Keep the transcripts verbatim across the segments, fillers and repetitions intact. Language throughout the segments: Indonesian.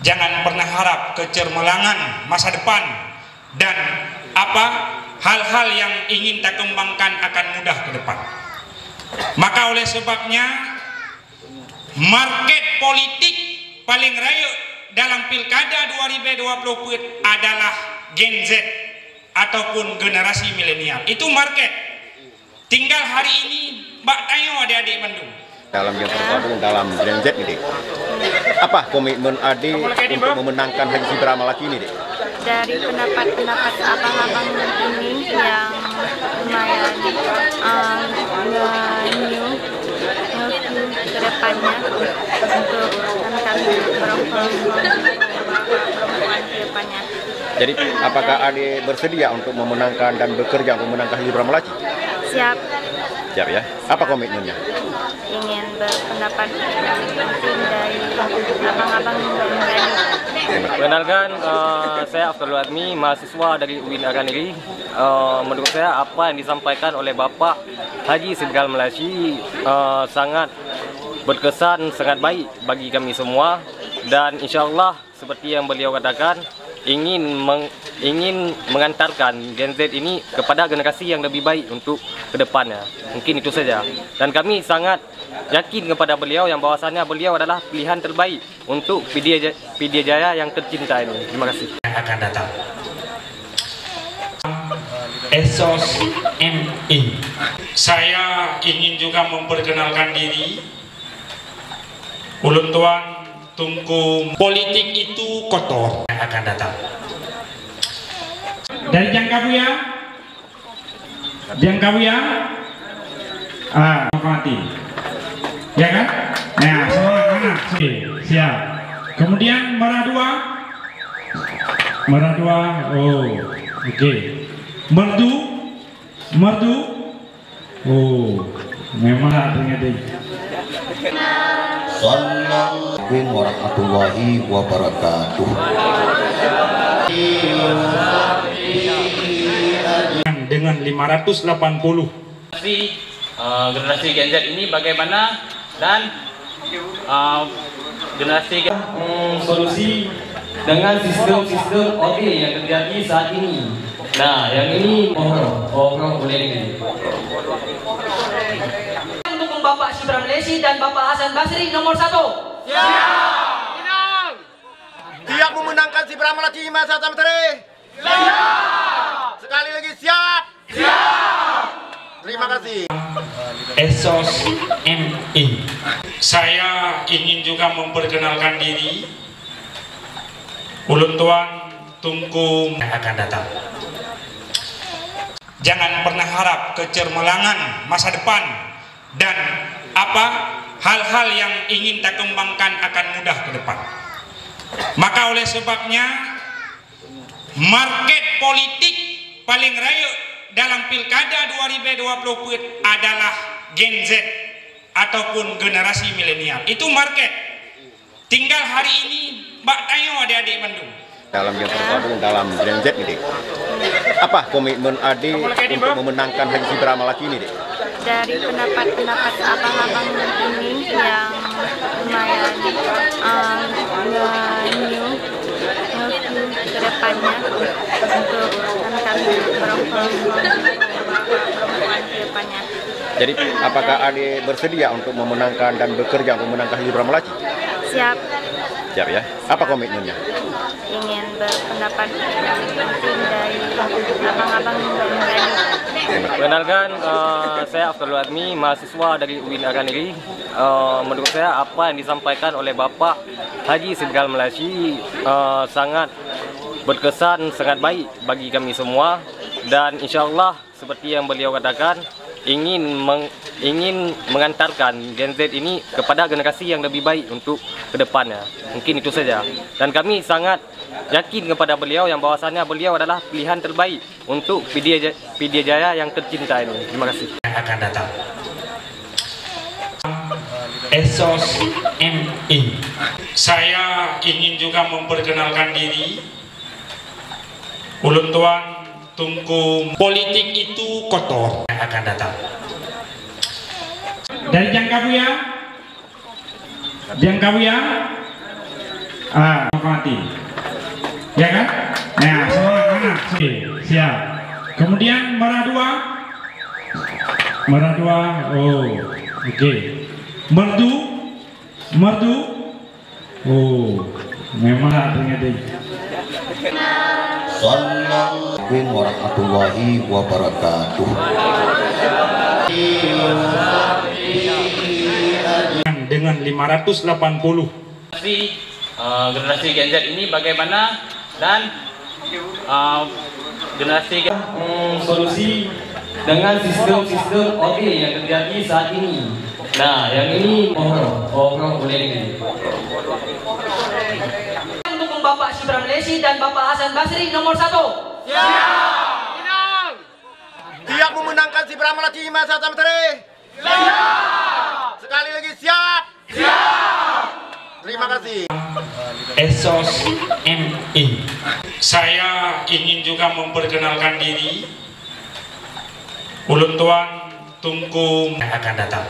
Jangan pernah harap kecermelangan masa depan dan apa hal-hal yang ingin kita kembangkan akan mudah ke depan. Maka oleh sebabnya market politik paling rayu dalam pilkada dua ribu dua puluh empat adalah Gen Z ataupun generasi milenial. Itu market. Tinggal hari ini Mbak Tayo adik-adik Bandung. Dalam yang tergabung dalam Gen Z ini, apa komitmen Adi untuk memenangkan Haji Sibra Malaki ini, Dek? Dari pendapat-pendapat abang-abang ini yang lumayan um, nge-new ke depannya untuk kami perempuan ke depannya. Jadi apakah Adi bersedia untuk memenangkan dan bekerja untuk memenangkan Haji Sibra Malaki? Siap. Siap ya. Apa komitmennya? Ingin berpendapat penting dari abang-abang dari. Perkenalkan, uh, saya Afdalul Admi, mahasiswa dari U I N Araniri. Uh, menurut saya apa yang disampaikan oleh Bapak Haji Sibra Malaki uh, sangat berkesan, sangat baik bagi kami semua. Dan insya Allah seperti yang beliau katakan, ingin meng, ingin mengantarkan Gen Z ini kepada generasi yang lebih baik untuk kedepannya. Mungkin itu saja. Dan kami sangat yakin kepada beliau yang bahwasannya beliau adalah pilihan terbaik untuk P D Jaya yang tercinta ini. Terima kasih. Akan datang. Esos M I. Saya ingin juga memperkenalkan diri. Ulun tuan Tungku, politik itu kotor. Akan datang. Dari Jangkabuya, Jangkabuya, ah, mati, ya kan? Nah, semangat mana? Siap. Kemudian Meradua, Meradua, oh, oke. Okay. Merdu, Merdu, oh, memang ternyata. Assalamualaikum warahmatullahi wabarakatuh. Dengan lima ratus delapan puluh. Generasi, uh, generasi Gen Z ini bagaimana dan uh, generasi um, solusi dengan sistem-sistem O T yang terjadi saat ini. Nah, yang ini oh, oh, oh boleh ini. Bapak Sibra Malaki dan Bapak Hasan Basri nomor satu. Siap. Siap memenangkan Sibra Malaki Mas Hasan Basri. Siap. Sekali lagi siap. Siap. Terima kasih. Esos M I. Saya ingin juga memperkenalkan diri. Ulun tuan Tungku akan datang. Jangan pernah harap kecermelangan masa depan dan apa hal-hal yang ingin kita kembangkan akan mudah ke depan. Maka oleh sebabnya market politik paling rayu dalam pilkada dua ribu dua puluh empat adalah Gen Z ataupun generasi milenial. Itu market. Tinggal hari ini Mbak Tayo adik-adik Bandung. Dalam yang tergabung dalam Gen Z ini, apa komitmen Adi untuk memenangkan Haji Sibra Malaki ini, Dek? Dari pendapat-pendapat abang-abang ini yang lumayan um, nge-new ke depannya untuk kami perempuan ke depannya. Jadi apakah Adi bersedia untuk memenangkan dan bekerja untuk memenangkan Haji Sibra Malaki? Siap. Siap ya. Apa komitmennya? Ingin berpendapat penting dari abang-abang dari. Perkenalkan, uh, saya Afdalul Admi, mahasiswa dari U I N Araniri. Uh, menurut saya apa yang disampaikan oleh Bapak Haji Sibra Malaki uh, sangat berkesan, sangat baik bagi kami semua. Dan insya Allah seperti yang beliau katakan, ingin meng, ingin mengantarkan Gen Z ini kepada generasi yang lebih baik untuk kedepannya. Mungkin itu saja. Dan kami sangat yakin kepada beliau yang bahwasannya beliau adalah pilihan terbaik untuk P D Jaya yang tercinta ini. Terima kasih. Akan datang. Esos M I. Saya ingin juga memperkenalkan diri. Ulun tuan Tungku, politik itu kotor. Akan datang. Dari Jangkabuya, Jangkabuya, Ah, mati. Ya kan? Nah, semangat mana? Oke, siap. Kemudian merah dua. Merah dua. Oh, oke. Okay. Merdu. Merdu. Oh, memang ternyata. Assalamualaikum warahmatullahi wabarakatuh. Dengan lima ratus delapan puluh. Uh, generasi Gen Z ini bagaimana dan uh, generasi um, solusi dengan sistem-sistem O T yang terjadi saat ini. Nah, yang ini mohon mohon boleh ini. Mendukung Bapak Shibra Malaysia dan Bapak Hasan Basri nomor satu. Siap. Siap memenangkan Shibra Malaysia Mas Hasan Basri. Siap. Sekali lagi siap. Siap. Terima kasih. Esos M I. Saya ingin juga memperkenalkan diri. Ulun tuan tunggu yang akan datang.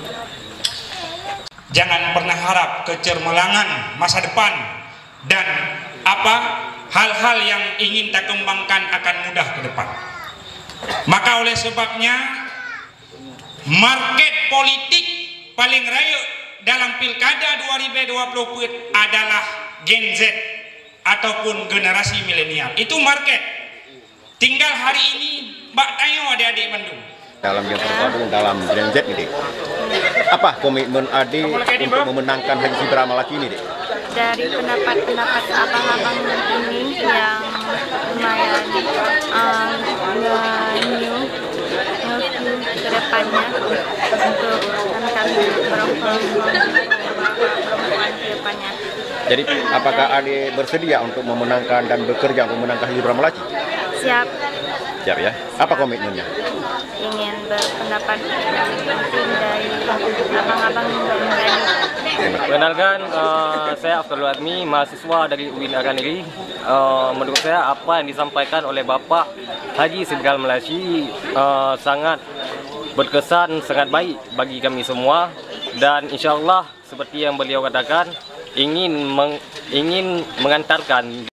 Jangan pernah harap kecermelangan masa depan dan apa hal-hal yang ingin kita kembangkan akan mudah ke depan. Maka oleh sebabnya market politik paling rayu dalam pilkada dua ribu dua puluh empat adalah Gen Z ataupun generasi milenial. Itu market. Tinggal hari ini Mbak Tayo adik-adik Bandung. Dalam yang tergabung dalam Gen Z ini, apa komitmen Adi untuk memenangkan Haji Shibra Malaysia ini, Dek? Dari pendapat-pendapat abang-abang ini yang lumayan um, nge-new ke depannya untuk kami perempuan perempuan ke depannya. Jadi apakah Adi bersedia untuk memenangkan dan bekerja untuk memenangkan Haji Shibra Malaysia? Siap. Siap ya. Apa komitmennya? Ingin berpendapat penting dari abang-abang dari Perkenalkan, uh, saya Afdalul Admi, mahasiswa dari U I N Aranegeri. Uh, menurut saya apa yang disampaikan oleh Bapak Haji Shibra Malaysia uh, sangat berkesan, sangat baik bagi kami semua, dan insya Allah seperti yang beliau katakan ingin meng, ingin mengantarkan